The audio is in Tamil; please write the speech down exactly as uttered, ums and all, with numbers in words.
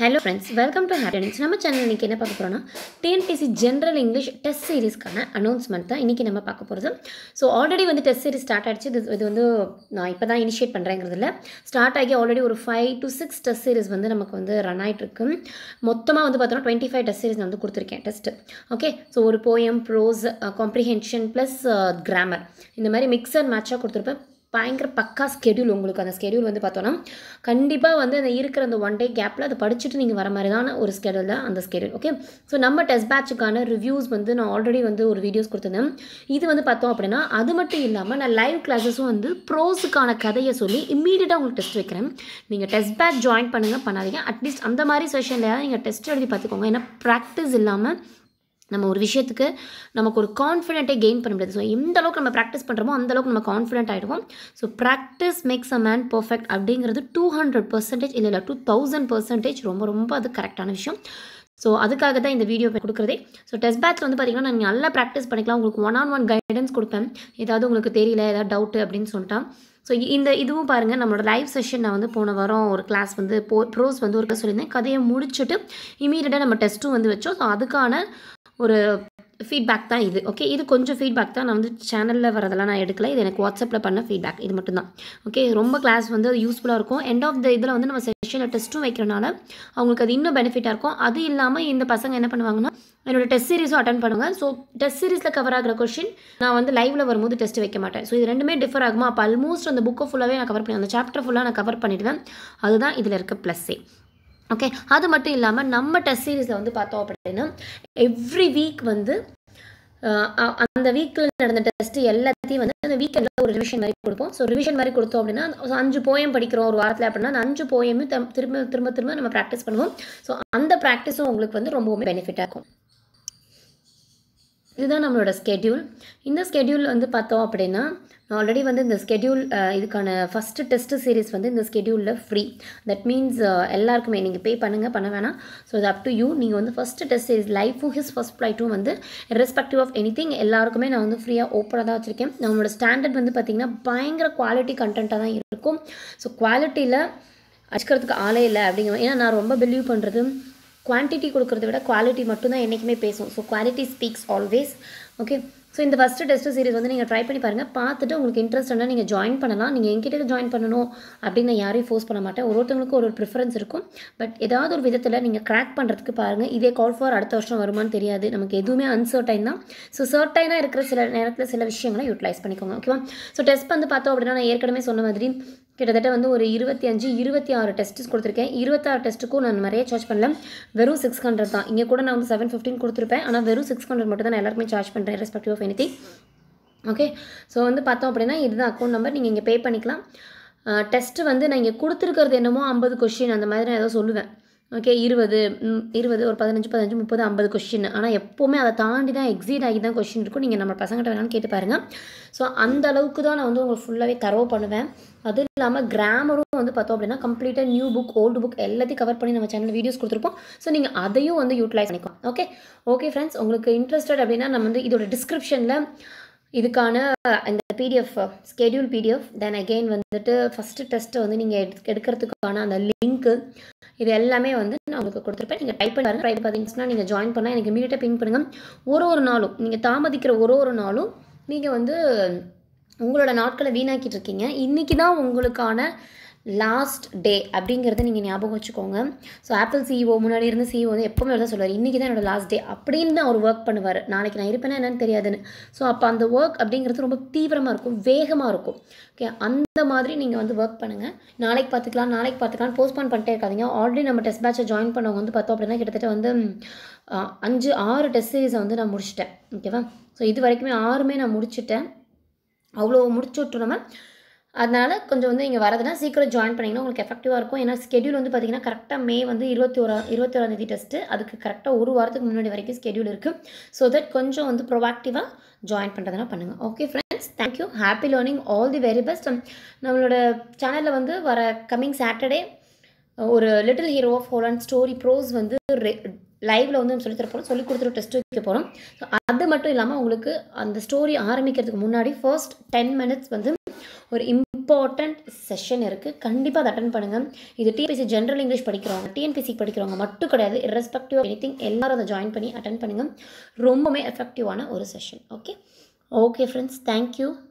Hello friends, welcome to Happy Learning. நம்ம சேனல் இன்னைக்கு என்ன பார்க்க போறோம்னா T N P S C General English Test Seriesக்கான announcement தான் இன்னைக்கு நம்ம பார்க்க போறது. ஸோ ஆல்ரெடி வந்து டெஸ்ட் சீரிஸ் ஸ்டார்ட் ஆயிடுச்சு. இது இது வந்து நான் இப்போ தான் இனிஷியேட் பண்ணுறேங்கிறதுல ஸ்டார்ட் ஆகி ஆல்ரெடி ஒரு five to six test series வந்து நமக்கு வந்து ரன் ஆகிட்டு இருக்கு. மொத்தமாக வந்து பார்த்தோம்னா டுவெண்ட்டி ஃபைவ் டெஸ்ட் சீரிஸ் நான் வந்து கொடுத்துருக்கேன் டெஸ்ட். ஓகே, ஸோ ஒரு poem, prose, comprehension plus grammar இந்த மாதிரி மிக்ஸ் அண்ட் மேட்சாக கொடுத்துருப்பேன். பயங்கர பக்கா ஸ்கெடியூல். உங்களுக்கு அந்த ஸ்கெடியூல் வந்து பார்த்தோன்னா கண்டிப்பாக வந்து அந்த இருக்கிற அந்த ஒன் டே கேப்பில் அதை படிச்சுட்டு நீங்கள் வர மாதிரி தான ஒரு ஸ்கெடியூல் தான் அந்த ஸ்கெடியூல். ஓகே, ஸோ நம்ம டெஸ்ட் பேட்சுக்கான ரிவ்யூஸ் வந்து நான் ஆல்ரெடி வந்து ஒரு வீடியோஸ் கொடுத்துருந்தேன். இது வந்து பார்த்தோம் அப்படின்னா அது மட்டும் இல்லாமல் நான் லைவ் கிளாஸஸும் வந்து ப்ரோஸுக்கான கதையை சொல்லி இம்மீடியட்டாக உங்களுக்கு டெஸ்ட் வைக்கிறேன். நீங்கள் டெஸ்ட் பேட்ச் ஜாயின் பண்ணுங்கள், பண்ணாதீங்க. அட்லீஸ்ட் அந்த மாதிரி செஷனில் நீங்கள் டெஸ்ட் எழுதி பார்த்துக்கோங்க. ஏன்னா ப்ராக்டிஸ் இல்லாமல் நம்ம ஒரு விஷயத்துக்கு நமக்கு ஒரு கான்ஃபிடென்ட்டே கெயின் பண்ண முடியாது. ஸோ எந்த அளவுக்கு நம்ம ப்ராக்டிஸ் பண்ணுறோமோ அந்தளவுக்கு நம்ம கான்ஃபிடென்ட் ஆகிடுவோம். So practice makes a man perfect அப்படிங்கிறது டூ ஹண்ட்ரட் பர்சன்டேஜ் இல்லை இல்லை டூ தௌசண்ட் பர்சன்டேஜ் ரொம்ப ரொம்ப அது கரெக்டான விஷயம். ஸோ அதுக்காக தான் இந்த வீடியோ கொடுக்குறதே. ஸோ டெஸ்ட் பேட்ச் வந்து பார்த்திங்கன்னா நான் நல்லா ப்ராக்டிஸ் பண்ணிக்கலாம். உங்களுக்கு ஒன் ஆன் ஒன் கைடன்ஸ் கொடுப்பேன். ஏதாவது உங்களுக்கு தெரியல, ஏதாவது டவுட்டு அப்படின்னு சொல்லிட்டா. ஸோ இந்த இதுவும் பாருங்கள், நம்மளோட லைவ் செஷன் நான் வந்து போன வாரம் ஒரு கிளாஸ் வந்து போ ப்ரோஸ் வந்து ஒரு சொல்லியிருந்தேன். கதையை முடிச்சுட்டு இமீடியட்டாக நம்ம டெஸ்ட்டும் வந்து வச்சோம். ஸோ அதுக்கான ஒரு ஃபீட்பேக் தான் இது. ஓகே, இது கொஞ்சம் ஃபீட்பேக் தான். நான் வந்து சேனலில் வரதெல்லாம் நான் எடுக்கல. இது எனக்கு வாட்ஸ்அப்பில் பண்ண ஃபீட்பேக் இது மட்டும்தான். ஓகே, ரொம்ப கிளாஸ் வந்து அது யூஸ்ஃபுல்லாக இருக்கும். எண்ட் ஆஃப் த இதில் வந்து நம்ம செஷனில் டெஸ்ட்டும் வைக்கிறனால அவங்களுக்கு அது இன்னும் பெனிஃபிட்டாக இருக்கும். அது இல்லாமல் இந்த பசங்க என்ன பண்ணுவாங்கன்னா என்னோட டெஸ்ட் சீரிஸும் அட்டன் பண்ணுவாங்க. ஸோ டெஸ்ட் சீரிஸில் கவர் ஆகிற கொஷின் நான் வந்து லைவில் வரும்போது டெஸ்ட் வைக்க மாட்டேன். ஸோ இது ரெண்டுமே டிஃபர் ஆகுமா? அப்போ ஆல்மோஸ்ட் அந்த புக்கை ஃபுல்லாகவே நான் கவர் பண்ணி அந்த சாப்டர் ஃபுல்லாக நான் கவர் பண்ணிவிடுவேன். அதுதான் இதில் இருக்க ப்ளஸ்ஸே. ஓகே, அது மட்டும் இல்லாமல் நம்ம டெஸ்ட் சீரீஸில் வந்து பார்த்தோம் அப்படின்னா எவ்ரி வீக் வந்து அந்த வீக்கில் நடந்த டெஸ்ட்டு எல்லாத்தையும் வந்து அந்த வீக்கெண்டில் ஒரு ரிவிஷன் மாதிரி கொடுப்போம். ஸோ ரிவிஷன் மாதிரி கொடுத்தோம் அப்படின்னா அஞ்சு போயம் படிக்கிறோம் ஒரு வாரத்தில் அப்படின்னா அந்த அஞ்சு போயமும் திரும்ப திரும்ப திரும்ப நம்ம ப்ராக்டிஸ் பண்ணுவோம். ஸோ அந்த ப்ராக்டிஸும் உங்களுக்கு வந்து ரொம்பவுமே பெனிஃபிட்டாக இருக்கும். இதுதான் நம்மளோட ஸ்கெடியூல். இந்த ஸ்கெடியூல் வந்து பார்த்தோம் அப்படின்னா ஆல்ரெடி வந்து இந்த ஸ்கெடியூல் இதுக்கான ஃபஸ்ட்டு டெஸ்ட் சீரிஸ் வந்து இந்த ஸ்கெடியூலில் ஃப்ரீ. தட் மீன்ஸ் எல்லாருக்குமே நீங்கள் பே பண்ணுங்கள், பண்ண வேணாம். ஸோ இது அப் டு யூ. நீங்கள் வந்து ஃபஸ்ட்டு டெஸ்ட் சீரிஸ் லைஃபும் ஹிஸ் ஃபஸ்ட் ஃப்ளைட்டும் வந்து ரெஸ்பெக்டிவ் ஆஃப் எனி திங் எல்லாருக்குமே நான் வந்து ஃப்ரீயாக ஓப்பனாக தான் வச்சுருக்கேன். நம்மளோட ஸ்டாண்டர்ட் வந்து பார்த்திங்கன்னா பயங்கர குவாலிட்டி கண்டென்ட்டாக தான் இருக்கும். ஸோ குவாலிட்டியில் அடிக்கிறதுக்கு ஆளே இல்லை அப்படிங்கிற. ஏன்னா நான் ரொம்ப பிலீவ் பண்ணுறது குவான்டிட்டி கொடுக்குறத விட குவாலிட்டி மட்டும்தான் என்றைக்குமே பேசும். So quality speaks always. Okay, so இந்த ஃபஸ்ட்டு டெஸ்ட் சீரிஸ் வந்து நீங்கள் ட்ரை பண்ணி பாருங்கள். பார்த்துட்டு உங்களுக்கு இன்ட்ரெஸ்ட் இருந்தால் நீங்கள் ஜாயின் பண்ணலாம். நீங்கள் என்கிட்ட ஜாயின் பண்ணணும் அப்படின்னு நான் யாரையும் ஃபோர்ஸ் பண்ண மாட்டேன். ஒரு ஒருத்தவங்களுக்கு ஒரு ஒரு ப்ரிஃபரன்ஸ் இருக்கும். பட் ஏதாவது ஒரு விதத்தில் நீங்கள் க்ராக் பண்ணுறதுக்கு பாருங்கள். இதே கால் ஃபார் அடுத்த வருஷம் வருமானு தெரியாது. நமக்கு எதுவுமே அன்சர்டைன் தான். ஸோ சர்டைனாக இருக்கிற சில நேரத்தில் சில விஷயங்களை யூட்டிலைஸ் பண்ணிக்கோங்க. ஓகேவா? ஸோ டெஸ்ட் வந்து பார்த்தோம் அப்படின்னா நான் ஏற்கனவே சொன்ன மாதிரி கிட்டத்தட்ட வந்து ஒரு இருபத்தி அஞ்சு இருபத்தி ஆறு டெஸ்ட்ஸ் கொடுத்துருக்கேன். இருபத்தாறு டெஸ்ட்டுக்கும் நான் நிறைய சார்ஜ் பண்ணல. வெறும் சிக்ஸ் ஹண்ட்ரட் தான். இங்கே கூட நான் வந்து செவன் ஃபிஃப்டின் கொடுத்துருப்பேன். ஆனால் வெறும் சிக்ஸ் ஹண்ட்ரட் மட்டும் தான் நான் எல்லாருக்குமே சார்ஜ் பண்ணுறேன் respective of anything. Okay, so வந்து பார்த்தோம் அப்படின்னா இதுதான் அக்கௌண்ட் நம்பர். நீங்கள் இங்கே பே பண்ணிக்கலாம். டெஸ்ட்டு வந்து நான் இங்கே கொடுத்துருக்கிறது என்னமோ ஐம்பது கொஷின் அந்த மாதிரி நான் ஏதோ சொல்லுவேன். ஓகே, இருபது இருபது ஒரு பதினஞ்சு பதினஞ்சு முப்பது ஐம்பது கொஷின். ஆனால் எப்போவுமே அதை தாண்டி தான் எக்ஸீட் ஆகி தான் கொஷின் இருக்கும். நீங்கள் நம்ம பசங்கிட்ட வேணாலும் கேட்டு பாருங்கள். ஸோ அந்த அளவுக்கு தான் நான் வந்து உங்களுக்கு ஃபுல்லாகவே தரவு பண்ணுவேன். அது இல்லாமல் கிராமரும் வந்து பார்த்தோம் அப்படின்னா கம்ப்ளீட்டாக நியூ புக் ஓல்டு புக் எல்லாத்தையும் கவர் பண்ணி நம்ம சேனலில் வீடியோஸ் கொடுத்துருப்போம். ஸோ நீங்கள் அதையும் வந்து யூட்டிலைஸ் பண்ணிக்கோம். ஓகே ஓகே ஃப்ரெண்ட்ஸ், உங்களுக்கு இன்ட்ரெஸ்டட் அப்படின்னா நம்ம வந்து இதோட டிஸ்கிரிப்ஷனில் இதுக்கான இந்த PDF schedule PDF then again வந்துட்டு ஃபஸ்ட்டு டெஸ்ட்டை வந்து நீங்கள் எடு எடுக்கிறதுக்கான அந்த லிங்க்கு இது எல்லாமே வந்து நான் உங்களுக்கு கொடுத்துருப்பேன். நீங்கள் டைப் பண்ணி ட்ரை பார்த்தீங்கன்னா நீங்கள் ஜாயின் பண்ணால் எனக்கு இமீடியட்டாக பின் பண்ணுங்கள். ஒரு ஒரு நாளும் நீங்கள் தாமதிக்கிற ஒரு ஒரு நாளும் நீங்கள் வந்து உங்களோட நாட்களை வீணாக்கிட்டு இருக்கீங்க. இன்றைக்கி தான் உங்களுக்கான லாஸ்ட் டே அப்படிங்கிறத நீங்கள் ஞாபகம் வச்சுக்கோங்க. ஸோ ஆப்பிள் சிஇஓ முன்னாடி இருந்து சிஇஓ வந்து எப்போவுமே தான் சொல்லுவார், இன்றைக்கி தான் என்னோடய லாஸ்ட் டே அப்படின்னு அவர் ஒர்க் பண்ணுவார். நாளைக்கு நான் இருப்பேன்னா என்னன்னு தெரியாதுன்னு. ஸோ அப்போ அந்த ஒர்க் அப்படிங்கிறது ரொம்ப தீவிரமாக இருக்கும், வேகமாக இருக்கும். ஓகே, அந்த மாதிரி நீங்கள் வந்து ஒர்க் பண்ணுங்கள். நாளைக்கு பார்த்துக்கலாம் நாளைக்கு பார்த்துக்கலாம் போஸ்ட்பான் பண்ணிட்டே இருக்காதிங்க. ஆல்ரெடி நம்ம டெஸ்ட் பேட்சை ஜாயின் பண்ணவங்க வந்து பார்த்தோம் அப்படின்னா கிட்டத்தட்ட வந்து அஞ்சு ஆறு டெஸ்ட் சீரீஸை வந்து நான் முடிச்சிட்டேன். ஓகேவா? ஸோ இது வரைக்குமே ஆறுமே நான் முடிச்சுட்டேன். அவ்வளோ முடிச்சு விட்டுருநம்ம. அதனால் கொஞ்சம் வந்து இங்கே வரதுனா சீக்கிரம் ஜாயின் பண்ணிங்கன்னா உங்களுக்கு எஃபெக்டிவாக இருக்கும். ஏன்னா ஸ்கெடியூல் வந்து பார்த்திங்கன்னா கரெக்டாக மே வந்து இருபத்தி ஓரா இருபத்தி ஓராந்தேதி டெஸ்ட்டு. அதுக்கு கரெக்டாக ஒரு வாரத்துக்கு முன்னாடி வரைக்கும் ஸ்கெடியூல் இருக்குது. ஸோ தட் கொஞ்சம் வந்து ப்ரொவாக்டிவாக ஜாயின் பண்ணுறதுனா பண்ணுங்கள். Okay friends, thank you. Happy learning, all the very best. நம்மளோட சேனலில் வந்து வர கம்மிங் சாட்டர்டே ஒரு little hero of Holland story prose வந்து லைவில் வந்து நம்ம சொல்லி தர போகிறோம். சொல்லி கொடுத்துட்டு டெஸ்ட் வைக்க போகிறோம். ஸோ அது மட்டும் இல்லாமல் உங்களுக்கு அந்த ஸ்டோரி ஆரம்பிக்கிறதுக்கு முன்னாடி ஃபர்ஸ்ட் டென் மினிட்ஸ் வந்து ஒரு இம்பார்ட்டண்ட் செஷன் இருக்குது. கண்டிப்பாக அதை அட்டன் பண்ணுங்கள். இது டிஎன்பிஎஸ்சி ஜென்ரல் இங்கிலீஷ் படிக்கிறவங்க, டிஎன்பிஎஸ்சி படிக்கிறவங்க மட்டும் கிடையாது, irrespective ஆஃப் எனிதிங் எல்லாரும் அதை ஜாயின் பண்ணி அட்டன் பண்ணுங்கள். ரொம்பவுமே எஃபெக்டிவான ஒரு session. Okay okay friends, thank you.